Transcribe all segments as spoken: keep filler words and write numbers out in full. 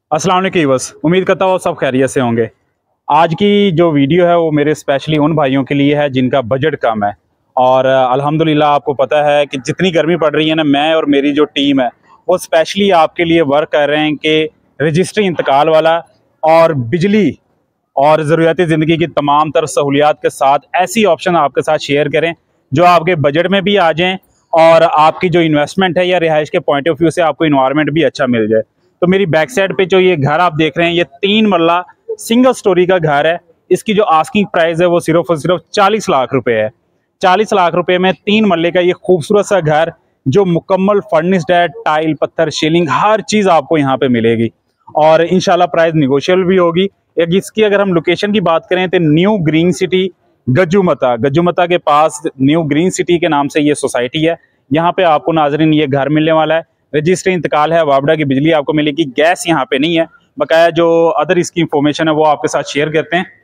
अस्सलाम वालेकुम बस उम्मीद करता हूँ सब खैरियत से होंगे। आज की जो वीडियो है वो मेरे स्पेशली उन भाइयों के लिए है जिनका बजट कम है। और अल्हम्दुलिल्लाह आपको पता है कि जितनी गर्मी पड़ रही है ना, मैं और मेरी जो टीम है वो स्पेशली आपके लिए वर्क कर रहे हैं कि रजिस्ट्री इंतकाल वाला और बिजली और ज़रूरियात ज़िंदगी की तमाम तर सहूलियात के साथ ऐसी ऑप्शन आपके साथ शेयर करें जो आपके बजट में भी आ जाएँ और आपकी जो इन्वेस्टमेंट है या रिहाइश के पॉइंट ऑफ व्यू से आपको इन्वायरमेंट भी अच्छा मिल जाए। तो मेरी बैक साइड पे जो ये घर आप देख रहे हैं, ये तीन मरला सिंगल स्टोरी का घर है। इसकी जो आस्किंग प्राइस है वो सिर्फ और सिर्फ चालीस लाख रुपए है। चालीस लाख रुपए में तीन मरले का ये खूबसूरत सा घर जो मुकम्मल फर्निश्ड है, टाइल पत्थर सीलिंग हर चीज़ आपको यहाँ पे मिलेगी और इंशाल्लाह प्राइस निगोशियल भी होगी। एक इसकी अगर हम लोकेशन की बात करें तो new green city Gajjumata Gajjumata के पास न्यू ग्रीन सिटी के नाम से ये सोसाइटी है। यहाँ पे आपको नाजरीन ये घर मिलने वाला है। रजिस्ट्री इंतकाल है, वापडा की बिजली आपको मिलेगी, गैस यहाँ पे नहीं है। बकाया जो अदर इसकी इंफॉर्मेशन है वो आपके साथ शेयर करते हैं।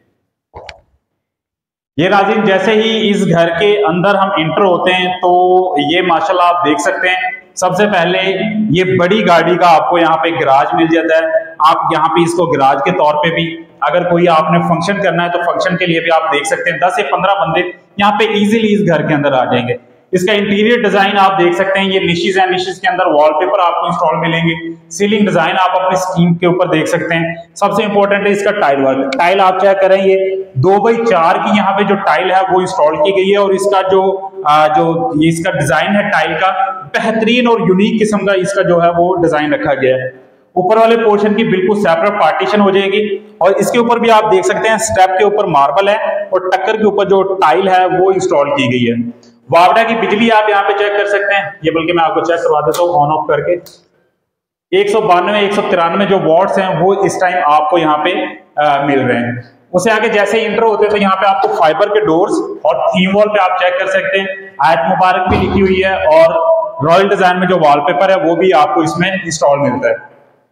ये नाज़रीन जैसे ही इस घर के अंदर हम इंटर होते हैं तो ये माशाल्लाह आप देख सकते हैं, सबसे पहले ये बड़ी गाड़ी का आपको यहाँ पे गराज मिल जाता है। आप यहाँ पे इसको गराज के तौर पे भी अगर कोई आपने फंक्शन करना है तो फंक्शन के लिए भी आप देख सकते हैं। दस से पंद्रह बंदे यहाँ पे इजीली इस घर के अंदर आ जाएंगे। इसका इंटीरियर डिजाइन आप देख सकते हैं, ये निशेज है, निशेज के अंदर वॉलपेपर आपको इंस्टॉल मिलेंगे। सीलिंग डिजाइन आप अपनी स्कीम के ऊपर देख सकते हैं। सबसे इंपॉर्टेंट है इसका टाइल वर्क। टाइल आप चेक करें, ये दो बाई चार की यहाँ पे जो टाइल है वो इंस्टॉल की गई है और इसका जो आ, जो ये इसका डिजाइन है टाइल का बेहतरीन और यूनिक किस्म का इसका जो है वो डिजाइन रखा गया है। ऊपर वाले पोर्शन की बिल्कुल सेपरेट पार्टीशन हो जाएगी और इसके ऊपर भी आप देख सकते हैं स्टेप के ऊपर मार्बल है और टक्कर के ऊपर जो टाइल है वो इंस्टॉल की गई है। वापडा की बिजली आप यहाँ पे चेक कर सकते हैं, ये बल्कि मैं आपको चेक करवा देता हूँ ऑन ऑफ करके। एक सौ बानवे एक सौ तिरानवे जो वॉट्स हैं वो इस टाइम आपको यहाँ पे आ, मिल रहे हैं। उससे आगे जैसे इंटर होते हैं तो यहाँ पे आपको फाइबर के डोर्स और थीम वॉल पे आप चेक कर सकते हैं, आयत मुबारक भी लिखी हुई है और रॉयल डिजाइन में जो वॉलपेपर है वो भी आपको इसमें इंस्टॉल मिलता है।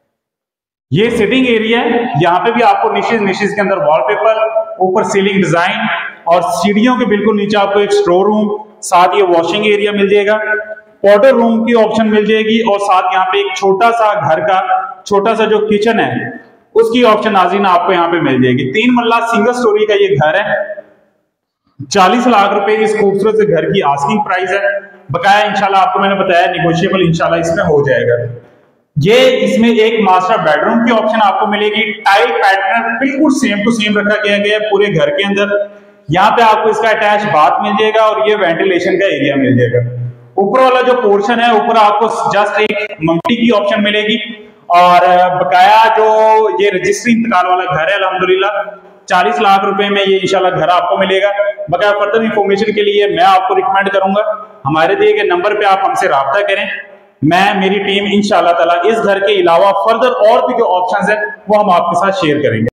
ये सिटिंग एरिया है, यहाँ पे भी आपको निशेज निशेज के अंदर वॉलपेपर, ऊपर सीलिंग डिजाइन और सीढ़ियों के बिल्कुल नीचे आपको एक स्टोर रूम, साथ ये वॉशिंग एरिया मिल जाएगा, पाउडर रूम की ऑप्शन मिल जाएगी और साथ यहाँ पे एक छोटा सा घर का छोटा सा जो किचन है उसकी ऑप्शन नाज़रीन आपको यहाँ पे मिल जाएगी। तीन मल्ला सिंगल स्टोरी का ये घर है। चालीस लाख रुपए इस खूबसूरत से घर की आस्किंग प्राइस है। बकाया इंशाल्लाह आपको मैंने बताया निगोशिएबल इंशाल्लाह इसमें हो जाएगा। ये इसमें एक मास्टर बेडरूम की ऑप्शन आपको मिलेगी। टाइल पैटर्न बिल्कुल सेम टू सेम रखा गया गया है पूरे घर के अंदर। यहाँ पे आपको इसका अटैच बाथ मिल जाएगा और ये वेंटिलेशन का एरिया मिल जाएगा। ऊपर वाला जो पोर्शन है ऊपर आपको जस्ट एक मल्टी की ऑप्शन मिलेगी और बकाया जो ये रजिस्ट्री इंतकाल वाला घर है अल्हम्दुलिल्लाह चालीस लाख रुपए में ये इंशाल्लाह घर आपको मिलेगा। बकाया फर्दर इंफॉर्मेशन के लिए मैं आपको रिकमेंड करूंगा हमारे दिए गए नंबर पे आप हमसे राब्ता करें। मैं मेरी टीम इंशाल्लाह ताला इस घर के अलावा फर्दर और भी जो ऑप्शंस है वो हम आपके साथ शेयर करेंगे।